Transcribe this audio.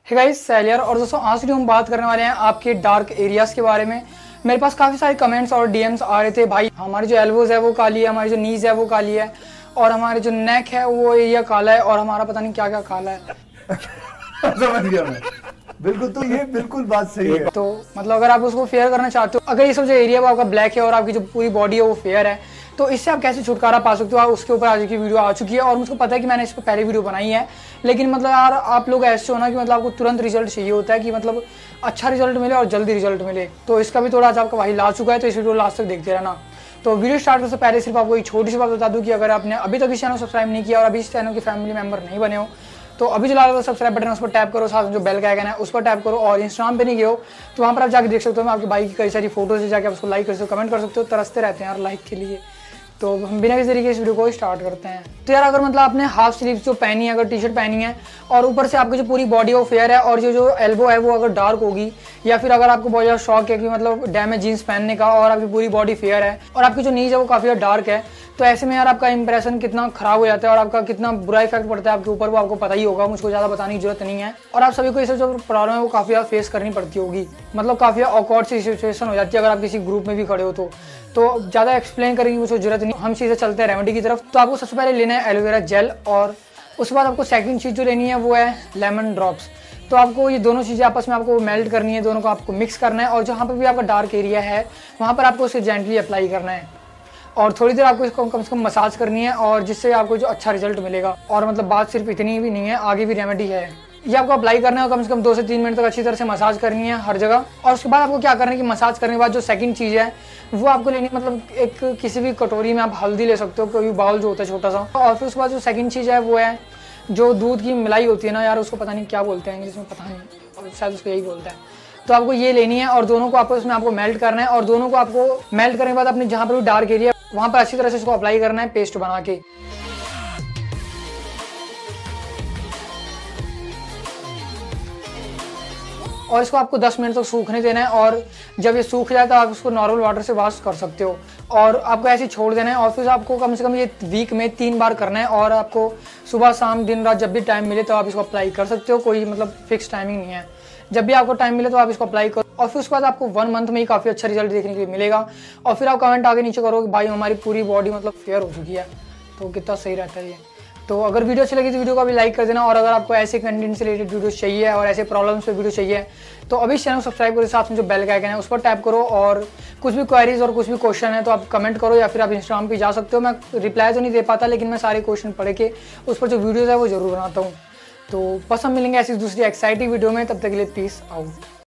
Hey guys, सैलियर। और दोस्तों आज वीडियो हम बात करने वाले हैं आपके डार्क एरियाज के बारे में। मेरे पास काफ़ी सारे कमेंट्स और डीएम्स आ रहे थे, भाई हमारी जो एल्बोज है वो काली है, हमारी जो नीज है वो काली है, और हमारे जो नेक है वो एरिया काला है, और हमारा पता नहीं क्या क्या काला है। समझ गया मैं। बिल्कुल, तो ये बिल्कुल बात सही है। तो मतलब अगर आप उसको फेयर करना चाहते हो, अगर ये सब जो एरिया वो आपका ब्लैक है और आपकी जो पूरी बॉडी है वो फेयर है, तो इससे आप कैसे छुटकारा पा सकते हो, आप उसके ऊपर आज की वीडियो आ चुकी है। और मुझको पता है कि मैंने इस पर पहले वीडियो बनाई है, लेकिन मतलब यार आप लोग ऐसे हो ना कि मतलब आपको तुरंत रिजल्ट चाहिए होता है, कि मतलब अच्छा रिजल्ट मिले और जल्दी रिजल्ट मिले। तो इसका भी थोड़ा आज आपका भाई ला चुका है, तो इस वीडियो लास्ट तक देखते रहना। तो वीडियो स्टार्ट करने से पहले सिर्फ आपको एक छोटी सी बात बता दूं कि अगर आपने अभी तक इस चैनल को सब्सक्राइब नहीं किया और अभी इस चैनल के फैमिली मेंबर नहीं बने हो, तो अभी जो लाल सब्सक्राइब बटन है उस पर टैप करो, साथ में जो बेल का आइकन है उस पर टैप करो। और इंस्टाग्राम पे नहीं गए हो तो वहाँ पर आप जाके देख सकते हो, मैं आपके भाई की कई सारी फोटोज है, जाके आप उसको लाइक कर सकते हो, कमेंट कर सकते हो, तरसते रहते हैं यार लाइक के लिए। तो हम बिना किसी तरीके इस वीडियो को स्टार्ट करते हैं। तो यार अगर मतलब आपने हाफ स्लीव जो पहनी है, अगर टी शर्ट पहनी है और ऊपर से आपकी जो पूरी बॉडी है वो फेयर है, और जो एल्बो है वो अगर डार्क होगी, या फिर अगर आपको बहुत ज़्यादा शौक है कि मतलब डैमेज जीन्स पहनने का और आपकी पूरी बॉडी फेयर है और आपकी जो नीज है वो काफ़ी ज़्यादा डार्क है, तो ऐसे में यार आपका इंप्रेशन कितना खराब हो जाता है और आपका कितना बुरा इफेक्ट पड़ता है आपके ऊपर, वो आपको पता ही होगा, मुझको ज़्यादा बताने की जरूरत नहीं है। और आप सभी को इसे जो प्रॉब्लम है वो काफ़ी ज़्यादा फेस करनी पड़ती होगी, मतलब काफ़ी ऑकवर्ड सी सिचुएशन हो जाती है अगर आप किसी ग्रुप में भी खड़े हो तो ज़्यादा एक्सप्लेन करने की मुझे जरूरत नहीं, हम सीधे चलते हैं रेमेडी की तरफ। तो आपको सबसे पहले लेना है एलोवेरा जेल, और उसके बाद आपको सेकंड चीज़ जो लेनी है वो है लेमन ड्रॉप्स। तो आपको ये दोनों चीज़ें आपस में आपको मेल्ट करनी है, दोनों को आपको मिक्स करना है, और जहाँ पर भी आपका डार्क एरिया है वहाँ पर आपको उसे जेंटली अप्लाई करना है, और थोड़ी देर आपको इसको कम से कम मसाज करनी है, और जिससे आपको जो अच्छा रिजल्ट मिलेगा। और मतलब बात सिर्फ इतनी भी नहीं है, आगे भी रेमेडी है। ये आपको अप्लाई करना है और कम से कम 2 से 3 मिनट तक अच्छी तरह से मसाज करनी है हर जगह। और उसके बाद आपको क्या करना है कि मसाज करने के बाद जो सेकंड चीज़ है वो आपको लेनी है, मतलब एक किसी भी कटोरी में आप हल्दी ले सकते हो, कोई बाउल जो होता है छोटा सा। और फिर उसके बाद जो सेकंड चीज़ है वो है जो दूध की मलाई होती है ना यार, उसको पता नहीं क्या बोलते हैं इंग्लिश में, पता नहीं, और शायद उसको यही बोलते हैं। तो आपको ये लेनी है और दोनों को आपको इसमें आपको मेल्ट करना है, और दोनों को आपको मेल्ट करने के बाद अपने जहाँ पर भी डार्क एरिया वहाँ पर अच्छी तरह से इसको अप्लाई करना है पेस्ट बना के। और इसको आपको 10 मिनट तक सूखने देना है, और जब ये सूख जाए तो आप इसको नॉर्मल वाटर से वॉश कर सकते हो, और आपको ऐसे ही छोड़ देना है। और फिर आपको कम से कम ये वीक में 3 बार करना है, और आपको सुबह शाम दिन रात जब भी टाइम मिले तो आप इसको अप्लाई कर सकते हो, कोई मतलब फिक्स टाइमिंग नहीं है, जब भी आपको टाइम मिले तो आप इसको अप्लाई करो। और फिर उसके बाद आपको 1 मंथ में ही काफ़ी अच्छा रिजल्ट देखने के लिए मिलेगा। और फिर आप कमेंट आगे नीचे करो कि भाई हमारी पूरी बॉडी मतलब फेयर हो चुकी है, तो कितना सही रहता है ये। तो अगर वीडियो अच्छी लगी तो वीडियो को भी लाइक कर देना, और अगर आपको ऐसे कंटेंट से रिलेटेड वीडियो चाहिए और ऐसे प्रॉब्लम्स पे वीडियो चाहिए तो अभी चैनल को सब्सक्राइब करो, साथ में जो बेल का आइकन है उस पर टैप करो। और कुछ भी क्वेरीज और कुछ भी क्वेश्चन है तो आप कमेंट करो, या फिर आप इंस्टाग्राम पे जा सकते हो। मैं रिप्लाई तो नहीं दे पाता, लेकिन मैं सारे क्वेश्चन पढ़ के उस पर जो वीडियोज़ है वो जरूर बनाता हूँ। तो बस हम मिलेंगे ऐसी दूसरी एक्साइटिंग वीडियो में, तब तक के लिए पीस आउट।